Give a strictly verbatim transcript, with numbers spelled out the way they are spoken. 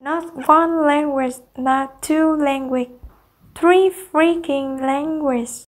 Not one language, not two language, three freaking languages.